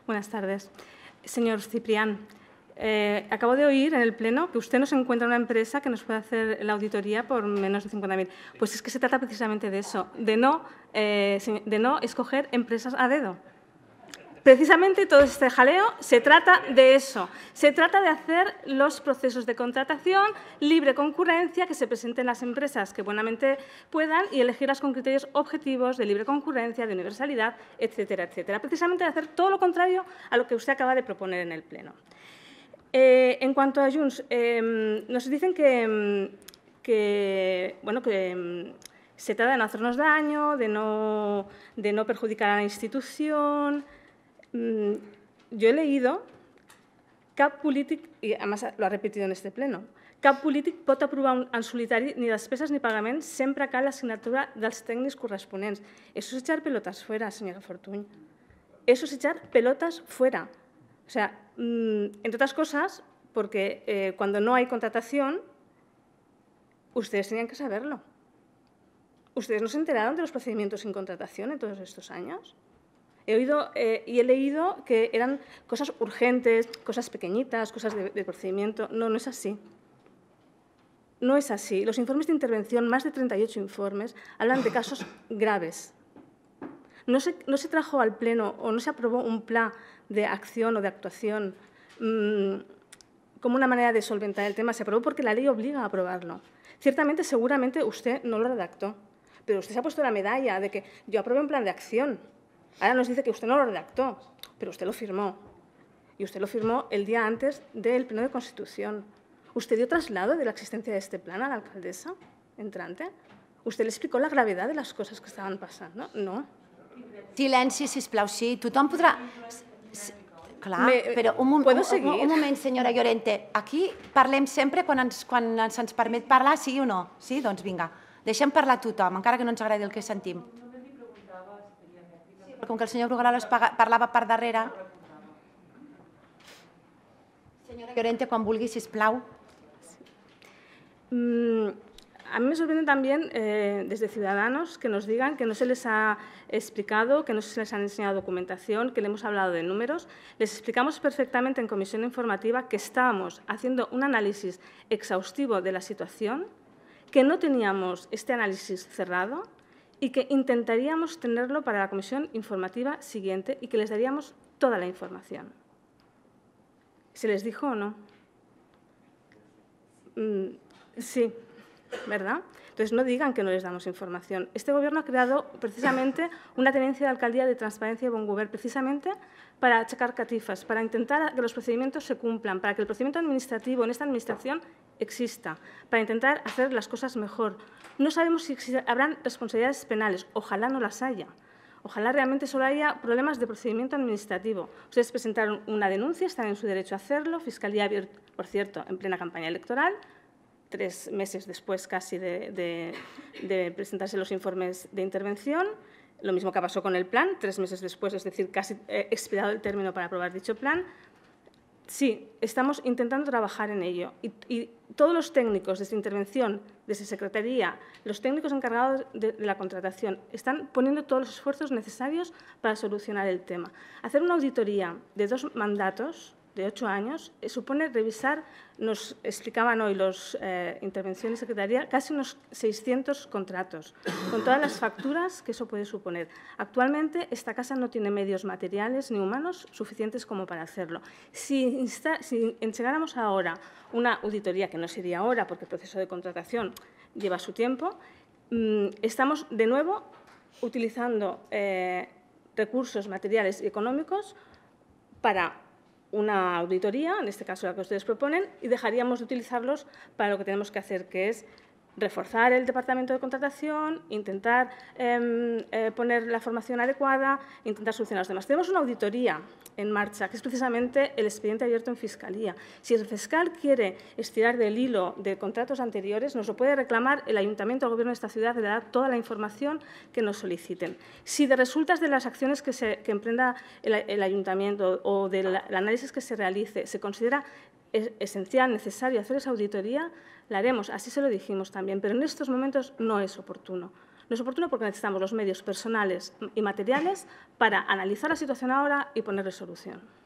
Buenas tardes. Señor Ciprián, acabo de oír en el Pleno que usted no se encuentra una empresa que nos pueda hacer la auditoría por menos de 50.000. Pues es que se trata precisamente de eso, de no escoger empresas a dedo. Precisamente todo este jaleo se trata de eso. Se trata de hacer los procesos de contratación, libre concurrencia, que se presenten las empresas que buenamente puedan y elegirlas con criterios objetivos de libre concurrencia, de universalidad, etcétera, etcétera. Precisamente de hacer todo lo contrario a lo que usted acaba de proponer en el Pleno. En cuanto a Junts, nos dicen que se trata de no hacernos daño, de no perjudicar a la institución. Yo he leído cap polític, i además lo ha repetido en este pleno, cap polític pot aprovar en solitari ni despeses ni pagaments sempre cal la signatura dels tècnics corresponents. Eso es echar pelotas fuera, señora Fortuny. Eso es echar pelotas fuera. O sea, entre otras cosas, porque cuando no hay contratación, ustedes tenían que saberlo. ¿Ustedes no se enteraron de los procedimientos sin contratación en todos estos años? He oído y he leído que eran cosas urgentes, cosas pequeñitas, cosas de procedimiento. No, no es así. No es así. Los informes de intervención, más de 38 informes, hablan de casos graves. No se trajo al Pleno o no se aprobó un plan de acción o de actuación como una manera de solventar el tema. Se aprobó porque la ley obliga a aprobarlo. Ciertamente, seguramente, usted no lo redactó, pero usted se ha puesto la medalla de que yo aprobé un plan de acción. Ahora nos dice que usted no lo redactó, pero usted lo firmó. Y usted lo firmó el día antes del Pleno de Constitución. ¿Usted dio traslado de la existencia de este plan a la alcaldesa entrante? ¿Usted le explicó la gravedad de las cosas que estaban pasando? No. Silenci, sisplau, sí. Tothom podrà... Clar, però un moment, senyora Llorente. Aquí parlem sempre quan se'ns permet parlar, sí o no? Sí? Doncs vinga, deixem parlar a tothom, encara que no ens agradi el que sentim. Com que el senyor Brugueroles parlava per darrere. Senyora Llorente, quan vulgui, sisplau. A mí me sorprende también desde Ciudadanos que nos digan que no se les ha explicado, que no se les ha enseñado documentación, que le hemos hablado de números. Les explicamos perfectamente en comisión informativa que estábamos haciendo un análisis exhaustivo de la situación, que no teníamos este análisis cerrado y que intentaríamos tenerlo para la comisión informativa siguiente y que les daríamos toda la información. ¿Se les dijo o no? Sí, ¿verdad? Entonces, no digan que no les damos información. Este Gobierno ha creado precisamente una tenencia de alcaldía de transparencia y buen gobierno, precisamente para achacar catifas, para intentar que los procedimientos se cumplan, para que el procedimiento administrativo en esta Administración exista, para intentar hacer las cosas mejor. No sabemos si habrán responsabilidades penales. Ojalá no las haya. Ojalá realmente solo haya problemas de procedimiento administrativo. Ustedes presentaron una denuncia, están en su derecho a hacerlo. Fiscalía, por cierto, en plena campaña electoral, 3 meses después casi de presentarse los informes de intervención. Lo mismo que pasó con el plan, 3 meses después, es decir, casi expirado el término para aprobar dicho plan. Sí, estamos intentando trabajar en ello. Y todos los técnicos desde intervención, desde Secretaría, los técnicos encargados de la contratación, están poniendo todos los esfuerzos necesarios para solucionar el tema. Hacer una auditoría de 2 mandatos, de 8 años, supone revisar, nos explicaban hoy los intervenciones de Secretaría, casi unos 600 contratos, con todas las facturas que eso puede suponer. Actualmente, esta casa no tiene medios materiales ni humanos suficientes como para hacerlo. Si entregáramos ahora una auditoría, que no sería ahora porque el proceso de contratación lleva su tiempo, estamos de nuevo utilizando recursos materiales y económicos para una auditoría, en este caso la que ustedes proponen, y dejaríamos de utilizarlos para lo que tenemos que hacer, que es reforzar el departamento de contratación, intentar poner la formación adecuada, intentar solucionar los demás. Tenemos una auditoría en marcha, que es precisamente el expediente abierto en Fiscalía. Si el fiscal quiere estirar del hilo de contratos anteriores, nos lo puede reclamar el Ayuntamiento o el Gobierno de esta ciudad, le dará toda la información que nos soliciten. Si de resultas de las acciones que emprenda el Ayuntamiento o del análisis que se realice se considera esencial, necesario hacer esa auditoría, la haremos. Así se lo dijimos también, pero en estos momentos no es oportuno. No es oportuno porque necesitamos los medios personales y materiales para analizar la situación ahora y ponerle solución.